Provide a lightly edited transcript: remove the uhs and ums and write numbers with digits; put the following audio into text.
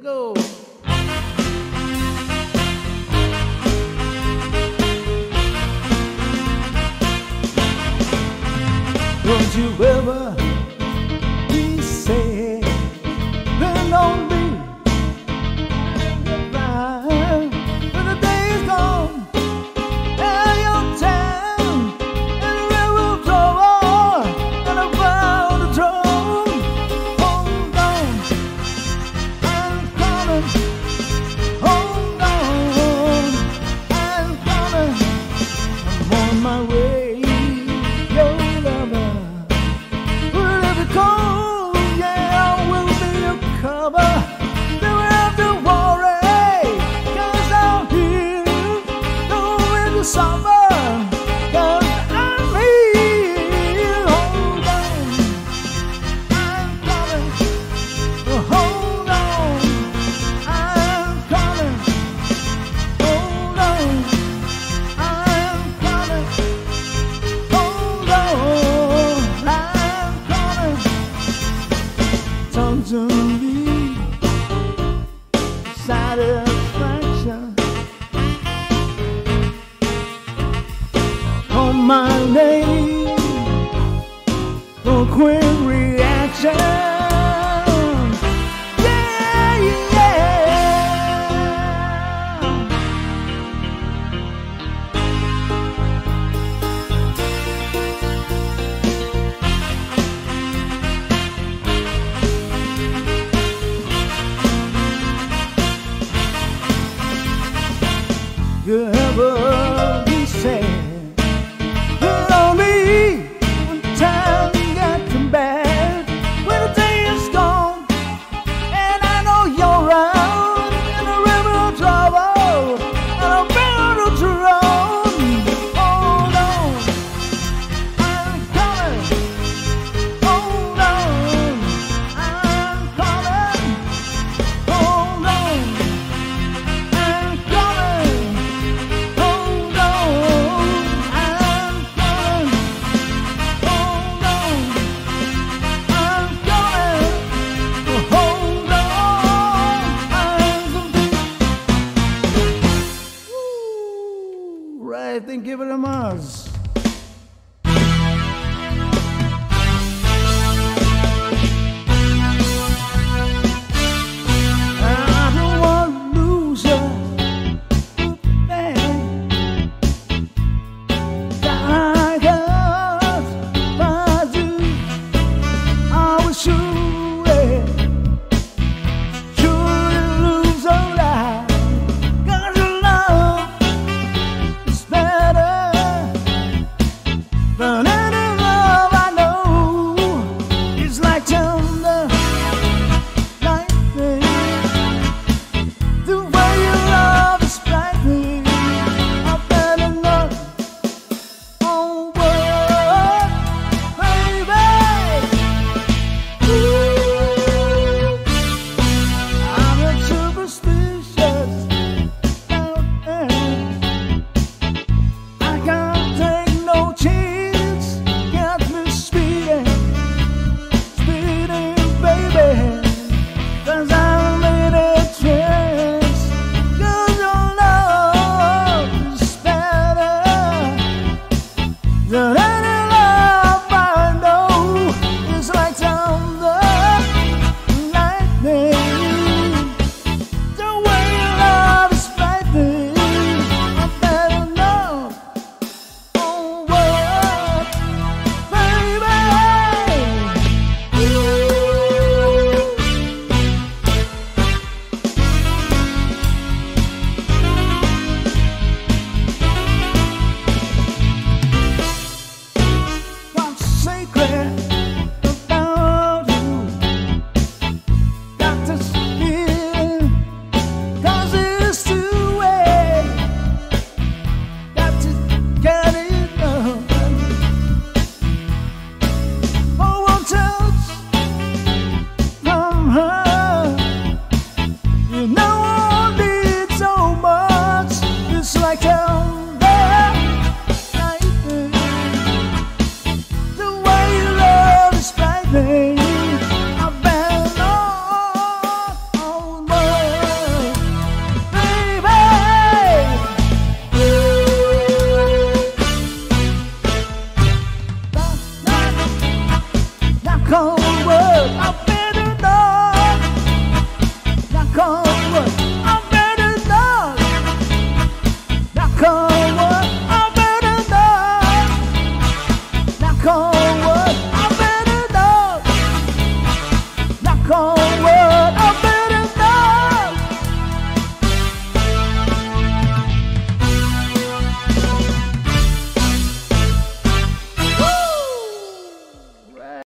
go. Don't you ever be sad, then don't be blind. When the day is gone and your time and the railroad over and about the throne, hold on, I'm coming. Hold on, I'm coming. I'm on my way. Summer, 'cause I'm here. Hold on, I'm coming. Hold on, I'm coming. Hold on, I'm coming. Hold on, I'm coming. Talk to me, satisfaction. On my name, no quick reaction. Yeah, yeah. You ever be sad? Right, then give it a Mars.